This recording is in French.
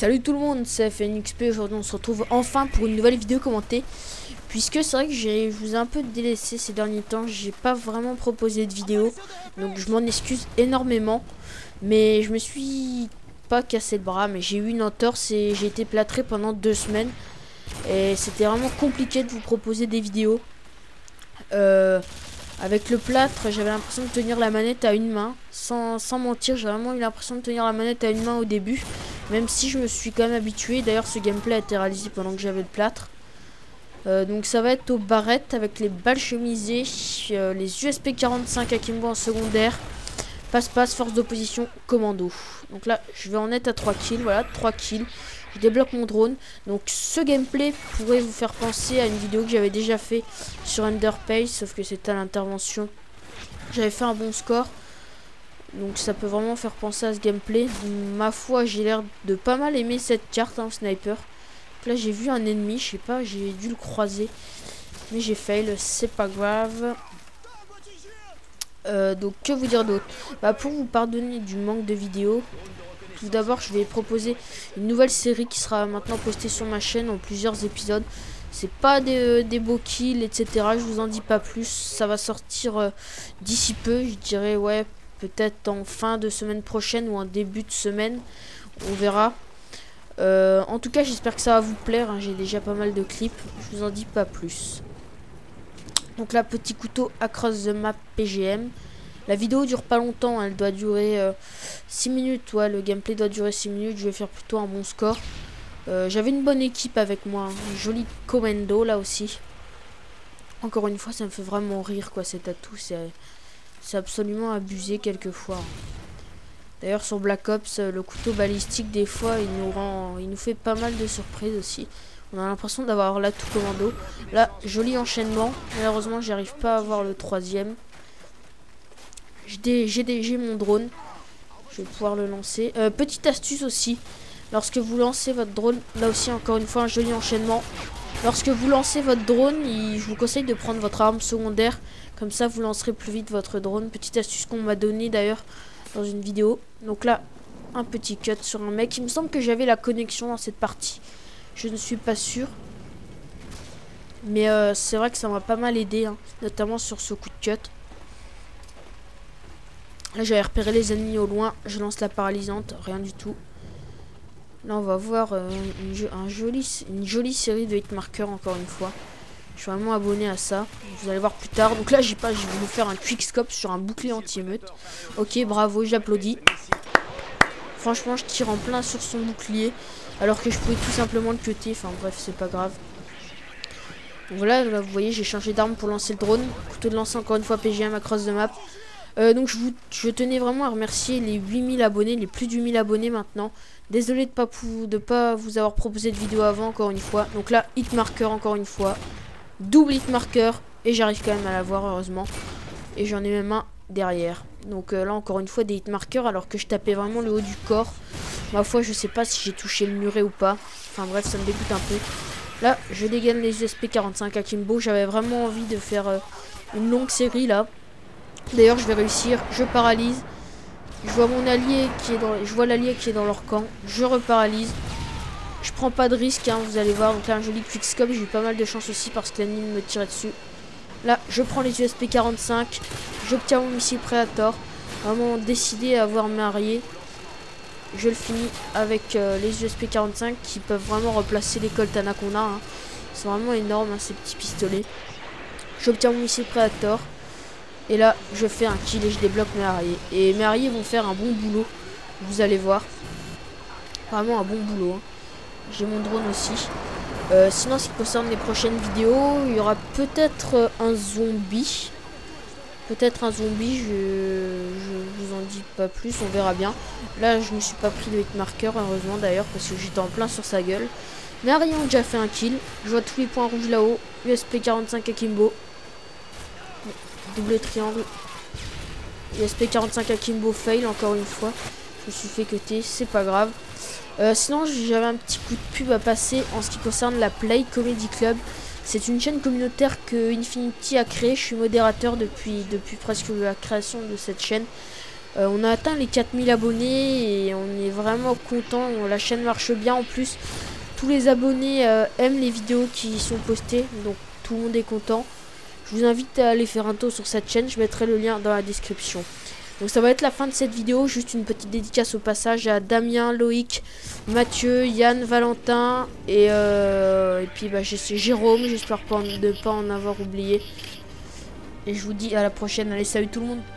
Salut tout le monde, c'est FNXP. Aujourd'hui on se retrouve enfin pour une nouvelle vidéo commentée. Puisque c'est vrai que je vous ai un peu délaissé ces derniers temps. J'ai pas vraiment proposé de vidéo, donc je m'en excuse énormément. Mais je me suis pas cassé le bras, mais j'ai eu une entorse et j'ai été plâtré pendant 2 semaines. Et c'était vraiment compliqué de vous proposer des vidéos. Avec le plâtre, j'avais l'impression de tenir la manette à une main. Sans mentir, j'ai vraiment eu l'impression de tenir la manette à une main au début. Même si je me suis quand même habitué. D'ailleurs, ce gameplay a été réalisé pendant que j'avais le plâtre. Donc ça va être aux barrettes avec les balles chemisées, les USP 45 Akimbo en secondaire, passe-passe, force d'opposition, commando. Donc là, je vais en être à 3 kills. Voilà, 3 kills. Je débloque mon drone. Donc ce gameplay pourrait vous faire penser à une vidéo que j'avais déjà fait sur Underpace, sauf que c'était à l'intervention. J'avais fait un bon score. Donc ça peut vraiment faire penser à ce gameplay. Ma foi, j'ai l'air de pas mal aimer cette carte, hein, sniper. Donc là j'ai vu un ennemi, je sais pas, j'ai dû le croiser. Mais j'ai fail, c'est pas grave. Donc que vous dire d'autre? Pour vous pardonner du manque de vidéos, tout d'abord je vais proposer une nouvelle série qui sera maintenant postée sur ma chaîne en plusieurs épisodes. C'est pas des beaux kills, etc. Je vous en dis pas plus. Ça va sortir d'ici peu, je dirais, ouais, peut-être en fin de semaine prochaine ou en début de semaine. On verra. En tout cas, j'espère que ça va vous plaire, hein. J'ai déjà pas mal de clips. Je vous en dis pas plus. Donc là, petit couteau across the map PGM. La vidéo dure pas longtemps, hein. Elle doit durer 6 minutes. Ouais, le gameplay doit durer 6 minutes. Je vais faire plutôt un bon score. J'avais une bonne équipe avec moi. Un joli commando là aussi. Encore une fois, ça me fait vraiment rire, quoi, cet atout. C'est absolument abusé quelquefois. D'ailleurs, sur Black Ops, le couteau balistique, des fois, il nous fait pas mal de surprises aussi. On a l'impression d'avoir l'atout commando. Là, joli enchaînement. Malheureusement, j'arrive pas à avoir le troisième. J'ai mon drone. Je vais pouvoir le lancer. Petite astuce aussi. Lorsque vous lancez votre drone, là aussi, encore une fois, un joli enchaînement. Lorsque vous lancez votre drone, je vous conseille de prendre votre arme secondaire. Comme ça, vous lancerez plus vite votre drone. Petite astuce qu'on m'a donnée d'ailleurs dans une vidéo. Donc là, un petit cut sur un mec. Il me semble que j'avais la connexion dans cette partie. Je ne suis pas sûr. Mais c'est vrai que ça m'a pas mal aidé, hein, notamment sur ce coup de cut. Là, j'avais repéré les ennemis au loin. Je lance la paralysante. Rien du tout. Là, on va voir une jolie série de hitmarkers, encore une fois. Je suis vraiment abonné à ça. Vous allez voir plus tard. Donc là, j'ai voulu faire un quickscope sur un bouclier anti-émeute. Ok, bravo, j'applaudis. Franchement, je tire en plein sur son bouclier. Alors que je pouvais tout simplement le cutter. Enfin bref, c'est pas grave. Donc voilà, là, vous voyez, j'ai changé d'arme pour lancer le drone. Couteau de lancer, encore une fois, PGM across the map. Donc je tenais vraiment à remercier les 8000 abonnés, les plus de 8000 abonnés maintenant. Désolé de pas vous avoir proposé de vidéo avant, encore une fois. Donc là, hitmarker encore une fois. Double hitmarker. Et j'arrive quand même à l'avoir, heureusement. Et j'en ai même un derrière. Donc là, encore une fois, des hitmarkers alors que je tapais vraiment le haut du corps. Ma foi, je sais pas si j'ai touché le muret ou pas. Enfin bref, ça me dégoûte un peu. Là, je dégaine les USP 45 Akimbo. J'avais vraiment envie de faire une longue série là. D'ailleurs, je vais réussir. Je paralyse. Je vois mon allié qui est dans... Je vois l'allié qui est dans leur camp. Je reparalyse. Je prends pas de risque, hein, vous allez voir. Donc là, un joli quickscope. J'ai eu pas mal de chance aussi parce que l'ennemi me tirait dessus. Là, je prends les USP 45. J'obtiens mon missile Predator. Vraiment décidé à avoir marié. Je le finis avec les USP 45 qui peuvent vraiment replacer les Colt Anaconda, hein. C'est vraiment énorme, hein, ces petits pistolets. J'obtiens mon missile Predator. Et là, je fais un kill et je débloque mes arriers. Et mes arriers vont faire un bon boulot. Vous allez voir. Vraiment un bon boulot, hein. J'ai mon drone aussi. Sinon, ce qui concerne les prochaines vidéos, il y aura peut-être un zombie. Peut-être un zombie, je vous en dis pas plus, on verra bien. Là, je ne me suis pas pris de hitmarker, heureusement d'ailleurs, parce que j'étais en plein sur sa gueule. Mes arriers ont déjà fait un kill. Je vois tous les points rouges là-haut. USP 45 Akimbo. Double triangle. USP 45 Akimbo fail encore une fois. Je me suis fait cutter, c'est pas grave. Sinon, j'avais un petit coup de pub à passer en ce qui concerne la Play Comedy Club. C'est une chaîne communautaire que Infinity a créée. Je suis modérateur depuis presque la création de cette chaîne. On a atteint les 4000 abonnés et on est vraiment content. La chaîne marche bien en plus. Tous les abonnés aiment les vidéos qui sont postées, donc tout le monde est content. Je vous invite à aller faire un tour sur cette chaîne, je mettrai le lien dans la description. Donc ça va être la fin de cette vidéo, juste une petite dédicace au passage à Damien, Loïc, Mathieu, Yann, Valentin et puis bah, c'est Jérôme, j'espère de ne pas en avoir oublié. Et je vous dis à la prochaine, allez salut tout le monde.